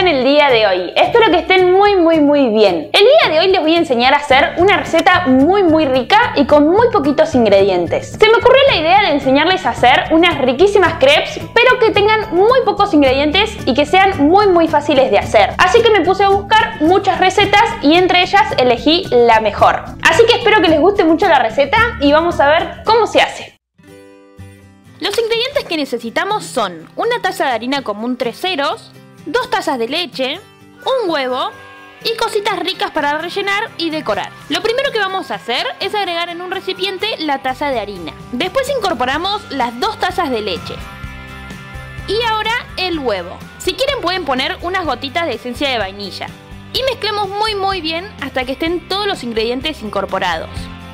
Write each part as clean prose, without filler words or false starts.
están el día de hoy? Espero que estén muy bien. El día de hoy les voy a enseñar a hacer una receta muy rica y con muy poquitos ingredientes. Se me ocurrió la idea de enseñarles a hacer unas riquísimas crepes, pero que tengan muy pocos ingredientes y que sean muy fáciles de hacer. Así que me puse a buscar muchas recetas y entre ellas elegí la mejor. Así que espero que les guste mucho la receta y vamos a ver cómo se hace. Los ingredientes que necesitamos son una taza de harina común 3 ceros, 2 tazas de leche, un huevo y cositas ricas para rellenar y decorar. Lo primero que vamos a hacer es agregar en un recipiente la taza de harina. Después incorporamos las 2 tazas de leche. Y ahora el huevo. Si quieren pueden poner unas gotitas de esencia de vainilla. Y mezclemos muy bien hasta que estén todos los ingredientes incorporados.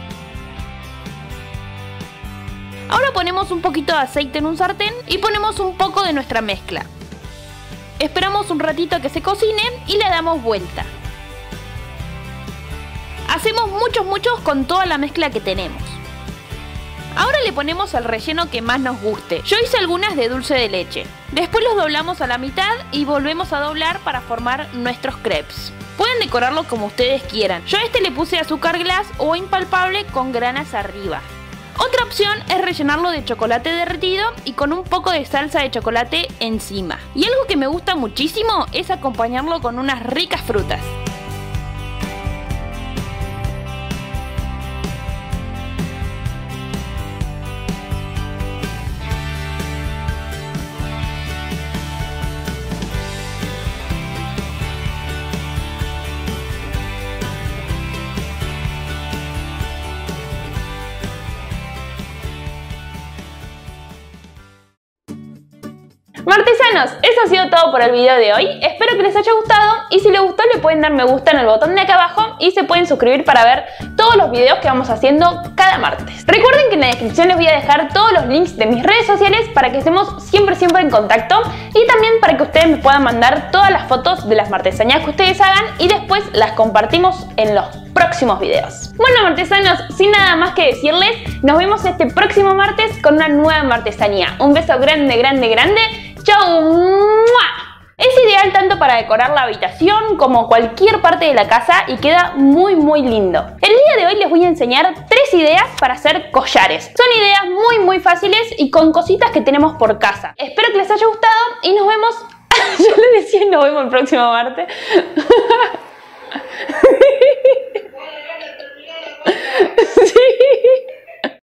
Ahora ponemos un poquito de aceite en un sartén y ponemos un poco de nuestra mezcla. Esperamos un ratito a que se cocine y le damos vuelta. Hacemos muchos con toda la mezcla que tenemos. Ahora le ponemos el relleno que más nos guste. Yo hice algunas de dulce de leche. Después los doblamos a la mitad y volvemos a doblar para formar nuestros crepes. Pueden decorarlo como ustedes quieran. Yo a este le puse azúcar glass o impalpable con granas arriba. Otra opción es rellenarlo de chocolate derretido y con un poco de salsa de chocolate encima. Y algo que me gusta muchísimo es acompañarlo con unas ricas frutas. Martesanos, eso ha sido todo por el video de hoy. Espero que les haya gustado y si les gustó le pueden dar me gusta en el botón de acá abajo y se pueden suscribir para ver todos los videos que vamos haciendo cada martes. Recuerden que en la descripción les voy a dejar todos los links de mis redes sociales para que estemos siempre en contacto y también para que ustedes me puedan mandar todas las fotos de las martesanías que ustedes hagan y después las compartimos en los próximos videos. Bueno, martesanos, sin nada más que decirles, nos vemos este próximo martes con una nueva martesanía. Un beso grande. ¡Chau! Es ideal tanto para decorar la habitación como cualquier parte de la casa y queda muy lindo. El día de hoy les voy a enseñar 3 ideas para hacer collares. Son ideas muy fáciles y con cositas que tenemos por casa. Espero que les haya gustado y nos vemos... Yo les decía nos vemos el próximo martes.